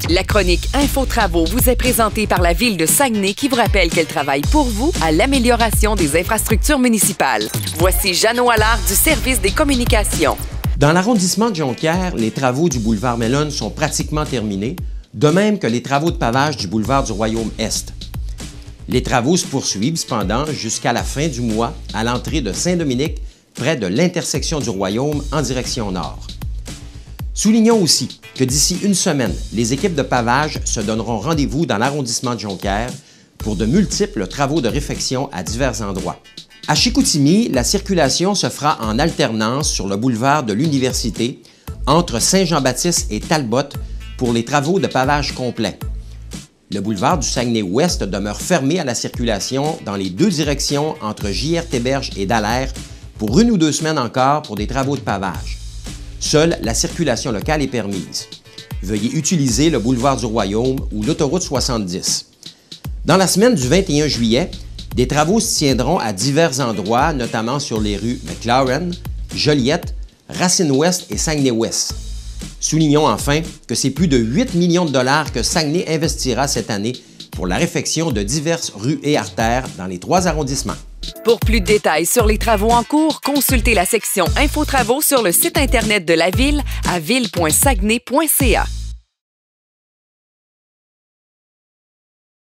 La chronique Info-Travaux vous est présentée par la Ville de Saguenay qui vous rappelle qu'elle travaille pour vous à l'amélioration des infrastructures municipales. Voici Jeannot Allard du service des communications. Dans l'arrondissement de Jonquière, les travaux du boulevard Mellon sont pratiquement terminés, de même que les travaux de pavage du boulevard du Royaume-Est. Les travaux se poursuivent cependant jusqu'à la fin du mois à l'entrée de Saint-Dominique, près de l'intersection du Royaume en direction nord. Soulignons aussi que d'ici une semaine, les équipes de pavage se donneront rendez-vous dans l'arrondissement de Jonquière pour de multiples travaux de réfection à divers endroits. À Chicoutimi, la circulation se fera en alternance sur le boulevard de l'Université, entre Saint-Jean-Baptiste et Talbot, pour les travaux de pavage complet. Le boulevard du Saguenay-Ouest demeure fermé à la circulation dans les deux directions entre JR-Théberge et Dallaire pour 1 ou 2 semaines encore pour des travaux de pavage. Seule la circulation locale est permise. Veuillez utiliser le boulevard du Royaume ou l'autoroute 70. Dans la semaine du 21 juillet, des travaux se tiendront à divers endroits, notamment sur les rues McLaren, Joliette, Racine-Ouest et Saguenay-Ouest. Soulignons enfin que c'est plus de 8 millions de dollars que Saguenay investira cette année pour la réfection de diverses rues et artères dans les 3 arrondissements. Pour plus de détails sur les travaux en cours, consultez la section Info-Travaux sur le site Internet de la Ville à ville.saguenay.ca.